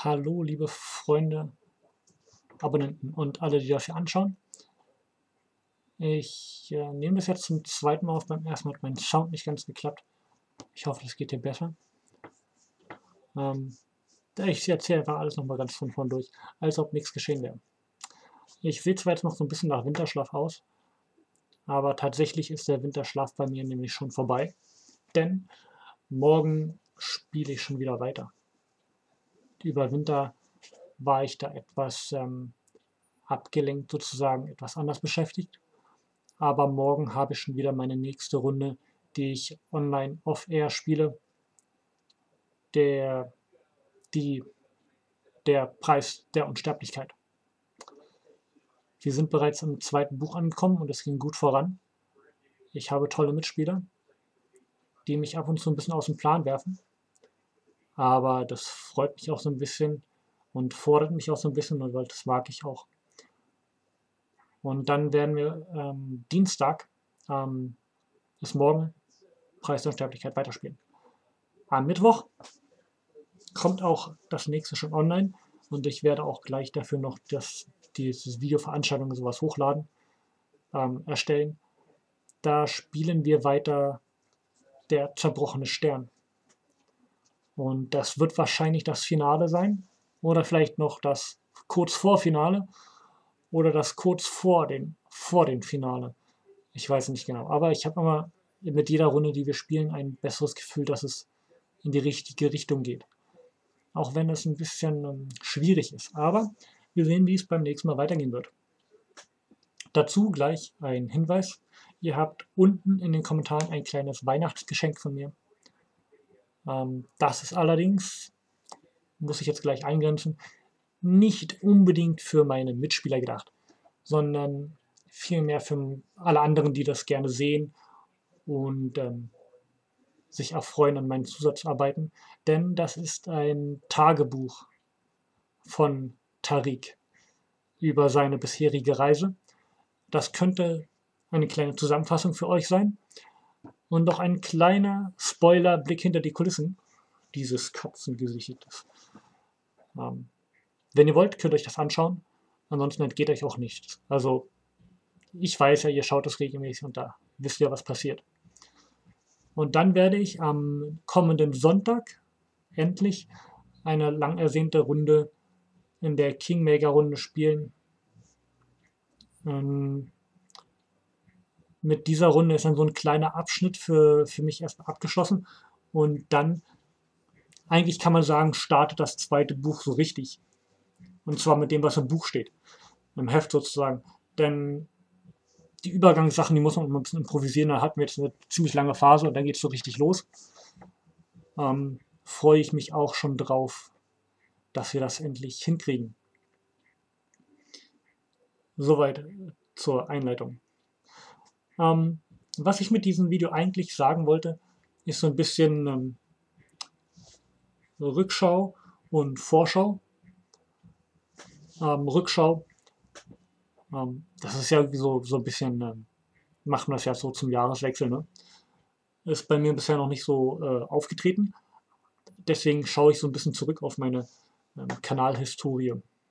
Hallo, liebe Freunde, Abonnenten und alle, die das hier anschauen. Ich nehme das jetzt zum zweiten Mal auf. Beim ersten Mal hat mein Sound nicht ganz geklappt. Ich hoffe, das geht hier besser. Ich erzähle einfach alles nochmal ganz von vorn durch, als ob nichts geschehen wäre. Ich sehe zwar jetzt noch so ein bisschen nach Winterschlaf aus, aber tatsächlich ist der Winterschlaf bei mir nämlich schon vorbei, denn morgen spiele ich schon wieder weiter. Über Winter war ich da etwas abgelenkt, sozusagen etwas anders beschäftigt. Aber morgen habe ich schon wieder meine nächste Runde, die ich online off-air spiele. Der, der Preis der Unsterblichkeit. Wir sind bereits im zweiten Buch angekommen und es ging gut voran. Ich habe tolle Mitspieler, die mich ab und zu ein bisschen aus dem Plan werfen. Aber das freut mich auch so ein bisschen und fordert mich auch so ein bisschen, weil das mag ich auch. Und dann werden wir Dienstag, bis morgen, Preis der Unsterblichkeit weiterspielen. Am Mittwoch kommt auch das nächste schon online und ich werde auch gleich dafür noch dieses Videoveranstaltung und sowas hochladen, erstellen. Da spielen wir weiter der zerbrochene Stern. Und das wird wahrscheinlich das Finale sein oder vielleicht noch das kurz vor Finale oder das kurz vor dem Finale. Ich weiß nicht genau, aber ich habe immer mit jeder Runde, die wir spielen, ein besseres Gefühl, dass es in die richtige Richtung geht. Auch wenn es ein bisschen schwierig ist. Aber wir sehen, wie es beim nächsten Mal weitergehen wird. Dazu gleich ein Hinweis. Ihr habt unten in den Kommentaren ein kleines Weihnachtsgeschenk von mir. Das ist allerdings, muss ich jetzt gleich eingrenzen, nicht unbedingt für meine Mitspieler gedacht, sondern vielmehr für alle anderen, die das gerne sehen und sich erfreuen an meinen Zusatzarbeiten. Denn das ist ein Tagebuch von Tariq über seine bisherige Reise. Das könnte eine kleine Zusammenfassung für euch sein und noch ein kleiner Spoiler-Blick hinter die Kulissen dieses Katzengesichtes. Wenn ihr wollt, könnt ihr euch das anschauen. Ansonsten entgeht euch auch nichts. Also, ich weiß ja, ihr schaut das regelmäßig und da wisst ihr, was passiert. Und dann werde ich am kommenden Sonntag endlich eine lang ersehnte Runde in der Kingmaker-Runde spielen. Mit dieser Runde ist dann so ein kleiner Abschnitt für mich erstmal abgeschlossen. Und dann, eigentlich kann man sagen, startet das zweite Buch so richtig. Und zwar mit dem, was im Buch steht. Im Heft sozusagen. Denn die Übergangssachen, die muss man immer ein bisschen improvisieren. Da hatten wir jetzt eine ziemlich lange Phase und dann geht es so richtig los. Freue ich mich auch schon drauf, dass wir das endlich hinkriegen. Soweit zur Einleitung. Was ich mit diesem Video eigentlich sagen wollte, ist so ein bisschen Rückschau und Vorschau. Rückschau, das ist ja so ein bisschen, macht man das ja so zum Jahreswechsel, ne? Ist bei mir bisher noch nicht so aufgetreten. Deswegen schaue ich so ein bisschen zurück auf meine Kanalhistorie.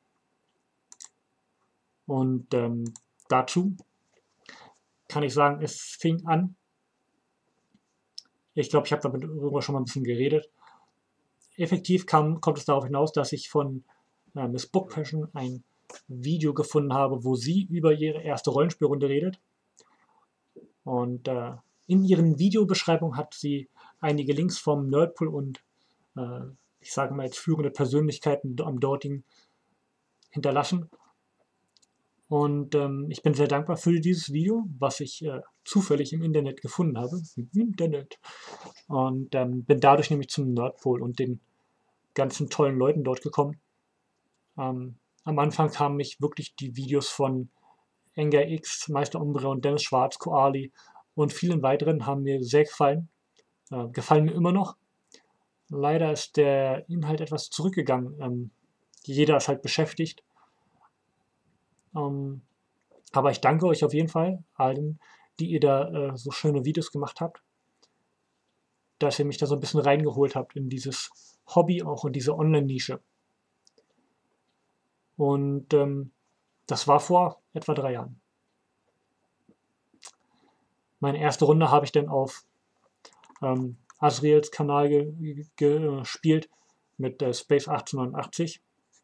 Und dazu kann ich sagen, es fing an. Ich glaube, ich habe darüber schon mal ein bisschen geredet. Effektiv kommt es darauf hinaus, dass ich von Miss Book Passion ein Video gefunden habe, wo sie über ihre erste Rollenspielrunde redet. Und in ihren Videobeschreibungen hat sie einige Links vom Nerdpool und ich sage mal jetzt führende Persönlichkeiten am dortigen hinterlassen. Und ich bin sehr dankbar für dieses Video, was ich zufällig im Internet gefunden habe. Im Internet. Und bin dadurch nämlich zum Nerdpool und den ganzen tollen Leuten dort gekommen. Am Anfang kamen mich wirklich die Videos von Enger X, Meister Umbre und Dennis Schwarz, Koali und vielen weiteren haben mir sehr gefallen. Gefallen mir immer noch. Leider ist der Inhalt etwas zurückgegangen. Jeder ist halt beschäftigt. Aber ich danke euch auf jeden Fall, allen, die ihr da so schöne Videos gemacht habt, dass ihr mich da so ein bisschen reingeholt habt in dieses Hobby, auch in diese Online-Nische. Und das war vor etwa 3 Jahren. Meine erste Runde habe ich dann auf Asriels Kanal gespielt mit Space 1889.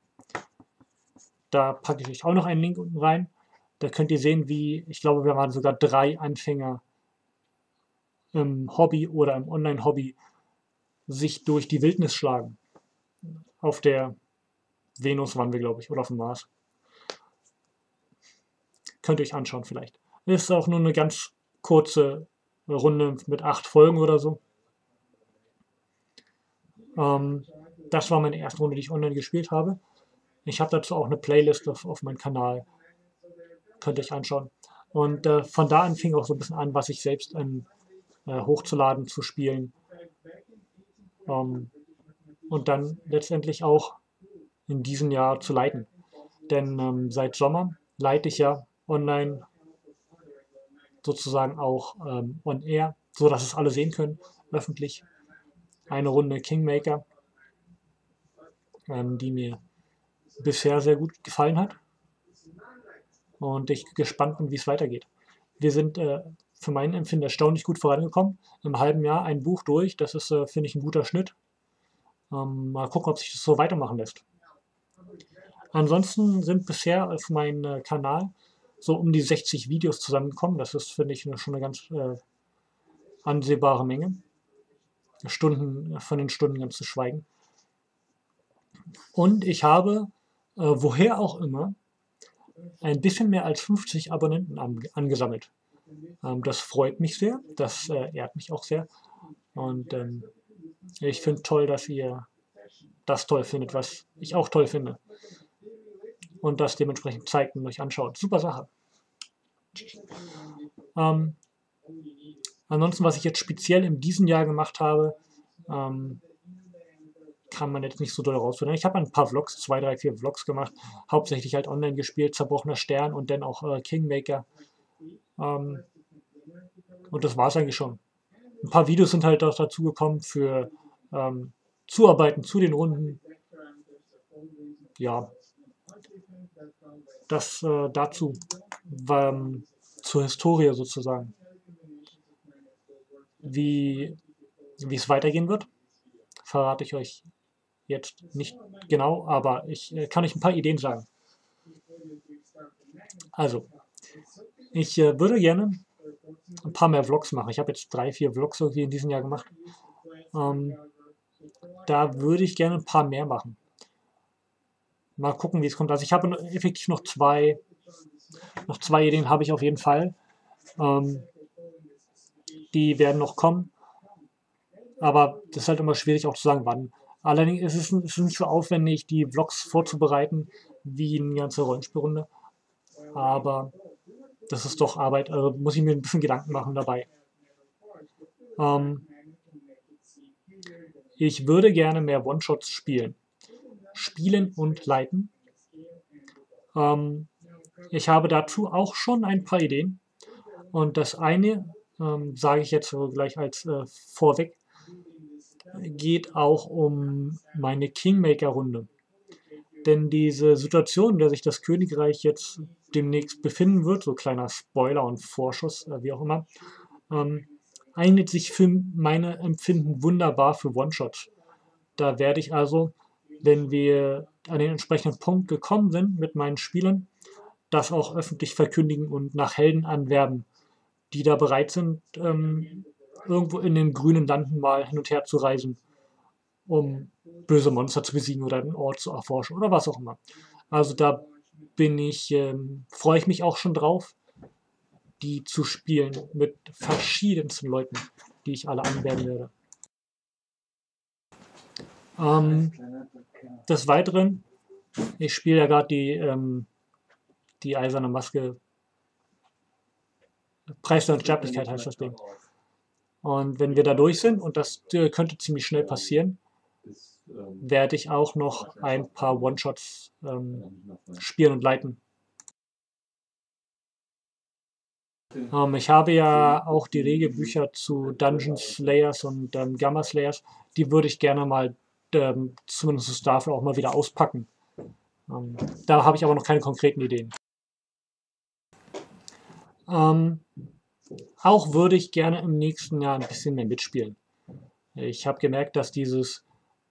Da packe ich euch auch noch einen Link unten rein. Da könnt ihr sehen, wie, ich glaube, wir waren sogar 3 Anfänger im Hobby oder im Online-Hobby sich durch die Wildnis schlagen. Auf der Venus waren wir, glaube ich, oder auf dem Mars. Könnt ihr euch anschauen vielleicht. Ist auch nur eine ganz kurze Runde mit 8 Folgen oder so. Das war meine erste Runde, die ich online gespielt habe. Ich habe dazu auch eine Playlist auf meinem Kanal. Könnt ihr euch anschauen. Und von da an fing auch so ein bisschen an, was ich selbst hochzuladen, zu spielen. Und dann letztendlich auch in diesem Jahr zu leiten. Denn seit Sommer leite ich ja online sozusagen auch on air, so dass es alle sehen können, öffentlich. Eine Runde Kingmaker, die mir bisher sehr gut gefallen hat. Und ich gespannt bin, wie es weitergeht. Wir sind für meinen Empfinden erstaunlich gut vorangekommen. Im halben Jahr ein Buch durch, das ist, finde ich, ein guter Schnitt. Mal gucken, ob sich das so weitermachen lässt. Ansonsten sind bisher auf meinem Kanal so um die 60 Videos zusammengekommen. Das ist, finde ich, schon eine ganz ansehbare Menge. Von den Stunden ganz zu schweigen. Und ich habe, woher auch immer, ein bisschen mehr als 50 Abonnenten angesammelt. Das freut mich sehr, das ehrt mich auch sehr. Und ich finde toll, dass ihr das toll findet, was ich auch toll finde. Und das dementsprechend zeigt und euch anschaut. Super Sache. Ansonsten, was ich jetzt speziell in diesem Jahr gemacht habe, kann man jetzt nicht so doll rausfinden. Ich habe ein paar Vlogs, 2, 3, 4 Vlogs gemacht, hauptsächlich halt online gespielt, Zerbrochener Stern und dann auch Kingmaker. Und das war es eigentlich schon. Ein paar Videos sind halt auch dazu gekommen für Zuarbeiten zu den Runden. Ja, das dazu, zur Historie sozusagen. Wie es weitergehen wird, verrate ich euch jetzt nicht genau, aber ich kann euch ein paar Ideen sagen. Also, ich würde gerne ein paar mehr Vlogs machen. Ich habe jetzt 3, 4 Vlogs irgendwie in diesem Jahr gemacht. Da würde ich gerne ein paar mehr machen. Mal gucken, wie es kommt. Also ich habe effektiv noch zwei Ideen habe ich auf jeden Fall. Die werden noch kommen. Aber das ist halt immer schwierig auch zu sagen, wann. Allerdings ist es nicht so aufwendig, die Vlogs vorzubereiten, wie eine ganze Rollenspielrunde. Aber das ist doch Arbeit, also muss ich mir ein bisschen Gedanken machen dabei. Ich würde gerne mehr One-Shots spielen. Spielen und leiten. Ich habe dazu auch schon ein paar Ideen. Und das eine, sage ich jetzt so gleich als vorweg, geht auch um meine Kingmaker-Runde. Denn diese Situation, in der sich das Königreich jetzt demnächst befinden wird, so kleiner Spoiler und Vorschuss, wie auch immer, eignet sich für meine Empfinden wunderbar für One-Shots. Da werde ich also, wenn wir an den entsprechenden Punkt gekommen sind mit meinen Spielern, das auch öffentlich verkündigen und nach Helden anwerben, die da bereit sind, irgendwo in den grünen Landen mal hin und her zu reisen, um böse Monster zu besiegen oder einen Ort zu erforschen oder was auch immer. Also da freue ich mich auch schon drauf, die zu spielen mit verschiedensten Leuten, die ich alle anwerben werde. Des Weiteren, ich spiele ja gerade die Eiserne Maske. Preis der Unsterblichkeit heißt das Ding. Und wenn wir da durch sind, und das könnte ziemlich schnell passieren, werde ich auch noch ein paar One-Shots spielen und leiten. Ich habe ja auch die Regelbücher zu Dungeon Slayers und Gamma Slayers. Die würde ich gerne mal zumindest dafür auch mal wieder auspacken. Da habe ich aber noch keine konkreten Ideen. Auch würde ich gerne im nächsten Jahr ein bisschen mehr mitspielen. Ich habe gemerkt, dass dieses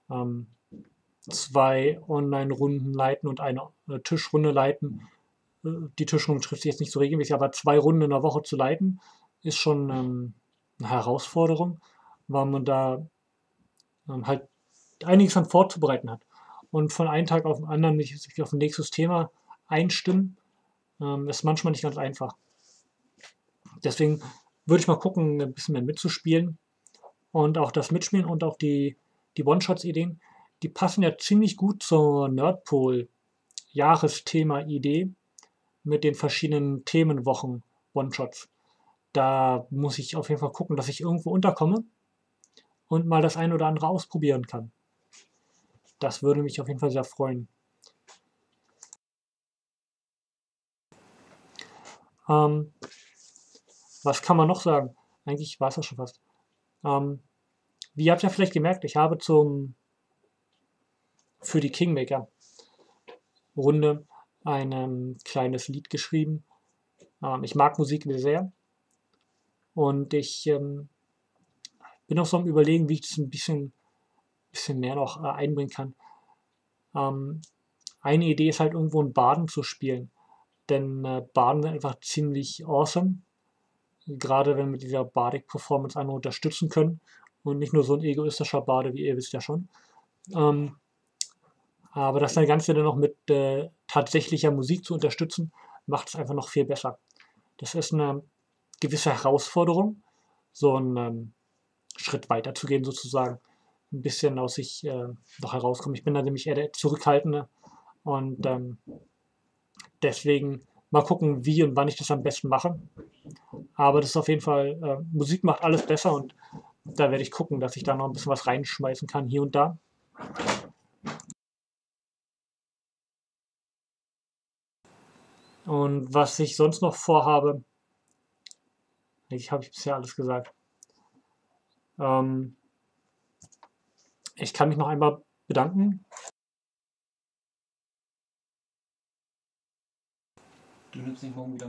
2 Online-Runden leiten und eine Tischrunde leiten, die Tischrunde trifft sich jetzt nicht so regelmäßig, aber 2 Runden in der Woche zu leiten, ist schon eine Herausforderung, weil man da halt einiges an vorzubereiten hat. Und von einem Tag auf den anderen sich auf ein nächstes Thema einstimmen, ist manchmal nicht ganz einfach. Deswegen würde ich mal gucken, ein bisschen mehr mitzuspielen. Und auch das Mitspielen und auch die One-Shots-Ideen, die passen ja ziemlich gut zur Nerdpol-Jahresthema-Idee mit den verschiedenen Themenwochen One-Shots. Da muss ich auf jeden Fall gucken, dass ich irgendwo unterkomme und mal das eine oder andere ausprobieren kann. Das würde mich auf jeden Fall sehr freuen. Ähm, Was kann man noch sagen? Eigentlich war es das schon fast. Wie ihr habt ja vielleicht gemerkt, ich habe für die Kingmaker-Runde ein kleines Lied geschrieben. Ich mag Musik sehr und ich bin auch so am Überlegen, wie ich das ein bisschen mehr noch einbringen kann. Eine Idee ist halt irgendwo ein Baden zu spielen, denn Baden sind einfach ziemlich awesome, gerade wenn wir mit dieser Bardic-Performance einmal unterstützen können und nicht nur so ein egoistischer Bade, wie ihr wisst ja schon. Ähm, aber das Ganze dann noch mit tatsächlicher Musik zu unterstützen, macht es einfach noch viel besser. Das ist eine gewisse Herausforderung, so einen Schritt weiter zu gehen sozusagen, ein bisschen aus sich noch herauskommen. Ich bin da nämlich eher der Zurückhaltende und deswegen mal gucken, wie und wann ich das am besten mache. Aber das ist auf jeden Fall, Musik macht alles besser und da werde ich gucken, dass ich da noch ein bisschen was reinschmeißen kann, hier und da. Und was ich sonst noch vorhabe, eigentlich habe ich bisher alles gesagt. Ähm, Ich kann mich noch einmal bedanken. Du nimmst nicht morgen wieder.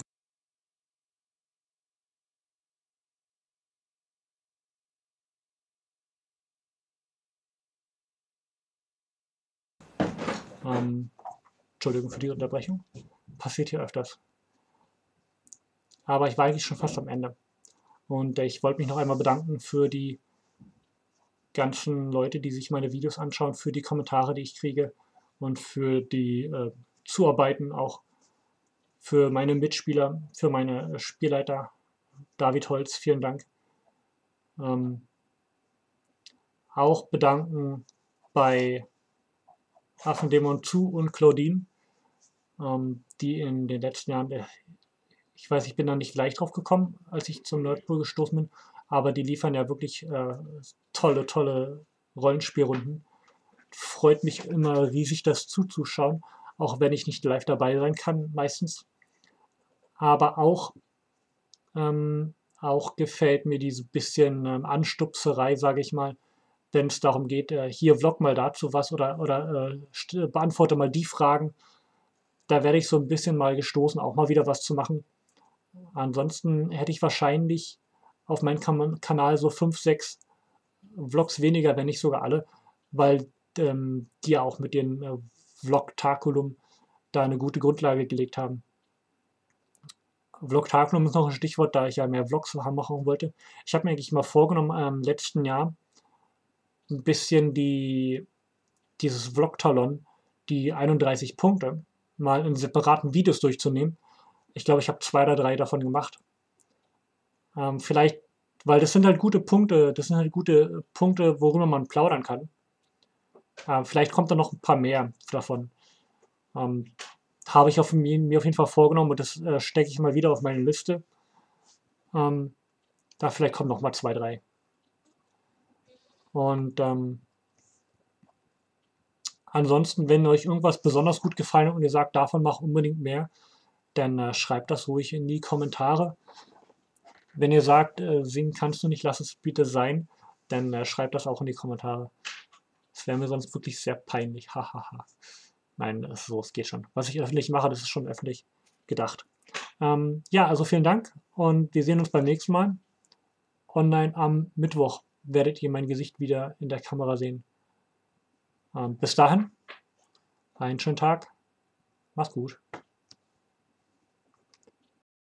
Entschuldigung für die Unterbrechung. Passiert hier öfters. Aber ich war eigentlich schon fast am Ende. Und ich wollte mich noch einmal bedanken für die ganzen Leute, die sich meine Videos anschauen, für die Kommentare, die ich kriege und für die Zuarbeiten, auch für meine Mitspieler, für meine Spielleiter David Holz, vielen Dank. Auch bedanken bei Affendämon zu und Claudine, die in den letzten Jahren, ich weiß, ich bin da nicht gleich drauf gekommen, als ich zum Nerdpool gestoßen bin, aber die liefern ja wirklich tolle Rollenspielrunden. Freut mich immer riesig, das zuzuschauen, auch wenn ich nicht live dabei sein kann, meistens. Aber auch gefällt mir diese bisschen Anstupserei, sage ich mal, wenn es darum geht, hier vlog mal dazu was oder beantworte mal die Fragen. Da werde ich so ein bisschen mal gestoßen, auch mal wieder was zu machen. Ansonsten hätte ich wahrscheinlich auf meinem Kanal so 5, 6 Vlogs weniger, wenn nicht sogar alle, weil die ja auch mit dem Vlogtaculum da eine gute Grundlage gelegt haben. Vlogtaculum ist noch ein Stichwort, da ich ja mehr Vlogs machen wollte. Ich habe mir eigentlich mal vorgenommen, im letzten Jahr ein bisschen dieses Vlogtalon, die 31 Punkte, mal in separaten Videos durchzunehmen. Ich glaube, ich habe 2 oder 3 davon gemacht. Vielleicht, weil das sind halt gute Punkte, worüber man plaudern kann. Vielleicht kommt da noch ein paar mehr davon. Ähm, Habe ich mir auf jeden Fall vorgenommen und das stecke ich mal wieder auf meine Liste. Ähm, Da vielleicht kommen noch mal 2, 3. Und ansonsten, wenn euch irgendwas besonders gut gefallen hat und ihr sagt, davon mach unbedingt mehr, dann schreibt das ruhig in die Kommentare. Wenn ihr sagt, singen kannst du nicht, lass es bitte sein, dann schreibt das auch in die Kommentare. Das wäre mir sonst wirklich sehr peinlich. Hahaha. Nein, es geht schon. Was ich öffentlich mache, das ist schon öffentlich gedacht. Ja, also vielen Dank und wir sehen uns beim nächsten Mal. Online am Mittwoch werdet ihr mein Gesicht wieder in der Kamera sehen. Bis dahin, einen schönen Tag. Mach's gut.